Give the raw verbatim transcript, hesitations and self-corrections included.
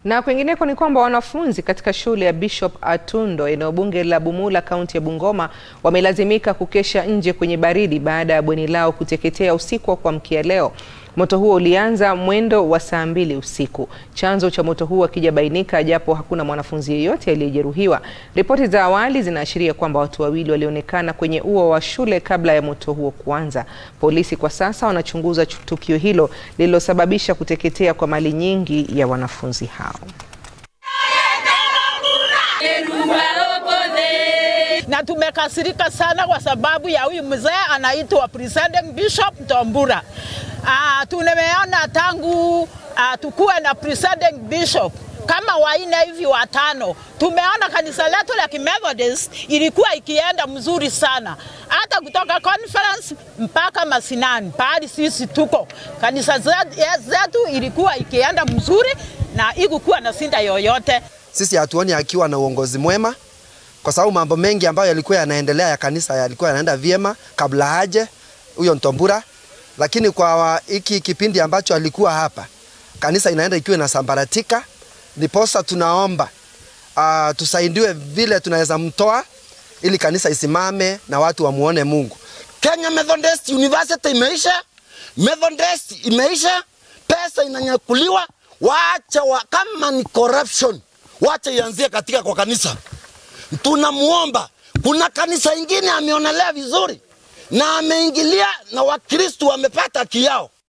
Na kwingineko ni kwamba wanafunzi katika shule ya Bishop Atundo, eneobunge la Bumula, kaunti ya Bungoma, wamelazimika kukesha nje kwenye baridi baada ya bweni lao kuteketea usiku wa kuamkia leo. Moto huo ulianza mwendo wa saa mbili usiku. Chanzo cha moto huo hakijabainika, japo hakuna mwanafunzi yeyote aliyejeruhiwa. Ripoti za awali zinaashiria kwamba watu wawili walionekana kwenye ua wa shule kabla ya moto huo kuanza. Polisi kwa sasa wanachunguza tukio hilo lililosababisha kuteketea kwa mali nyingi ya wanafunzi hao. Na tumekasirika sana kwa sababu ya huyu mzee anaitwa Presiding Bishop Tombura. Ah, tumeona tangu ah, tukue na Presiding Bishop kama waine hivi watano. Tumeona kanisa letu la Methodist ilikuwa ikienda mzuri sana. Hata kutoka conference mpaka Masinani, pahali sisi tuko. Kanisa zetu ilikuwa ikienda mzuri na ikukuwa na sinda yoyote. Sisi hatuoni akiwa na uongozi mwema, kwa sababu mambo mengi ambayo yalikuwa yanaendelea ya kanisa yalikuwa yanaenda vyema kabla haje huyo Tombura. Lakini kwa hiki kipindi ambacho alikuwa hapa, kanisa inaenda ikiwa inasambaratika. Ndiposa tunaomba uh, tusaidiwe vile tunaweza mtoa ili kanisa isimame na watu wamuone Mungu. Kenya Methodist University imeisha, Methodist imeisha, pesa inanyakuliwa. Waacha wa, kama ni corruption, waacha ianzie katika kwa kanisa. Tunamuomba, kuna kanisa ingine ameonelea vizuri na ameingilia na Wakristo wamepata haki yao.